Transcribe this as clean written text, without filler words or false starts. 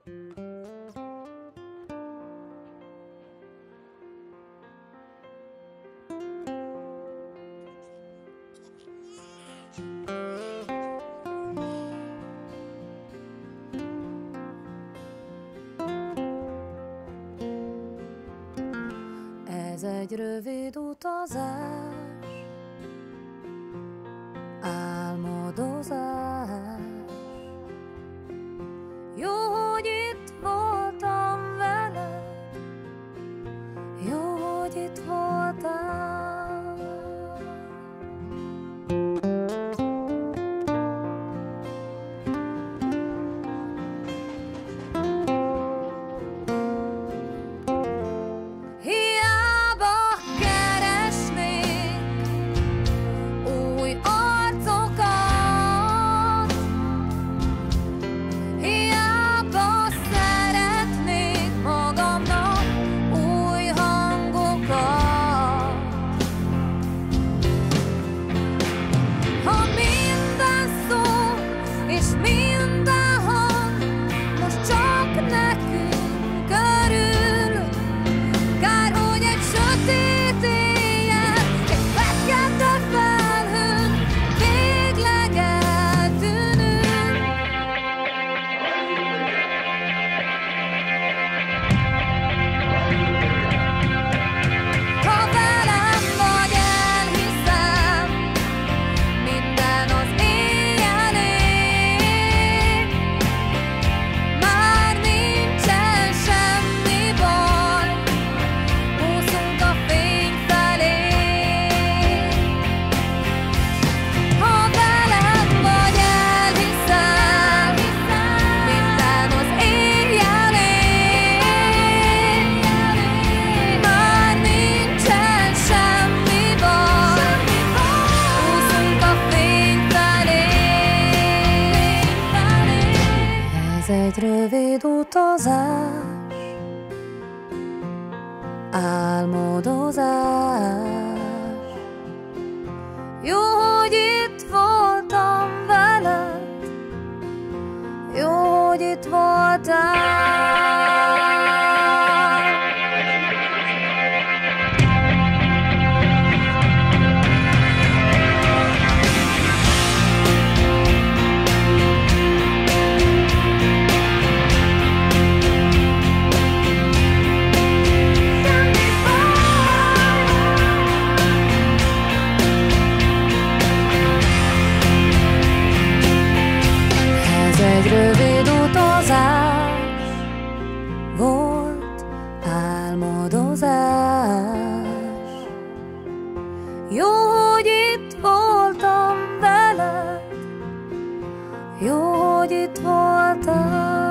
Ez egy rövid utazás, álmodozás. Jó, hogy itt voltam veled, jó, hogy itt voltál. Hiába keresnék új arcokat, hiába szeretnék magamnak új hangokat. Ha minden szó és minden hang most csak nekünk örül, kár, hogy egy sötét éjjel, egy fekete felhőn végleg eltűnünk. Ha velem vagy, elhiszem, minden az éjjelé. Már nincsen semmi baj, úszunk a fény felé. Ha velem vagy, elhiszem, minden az éjjelé. Már nincsen semmi baj, úszunk a fény felé. Ez egy rövid utazás, álmodozás. Jó, hogy itt voltam veled, jó, hogy itt voltál. Ez egy rövid utazás volt, álmodozás. Jó, hogy itt voltam veled, jó, hogy itt voltál.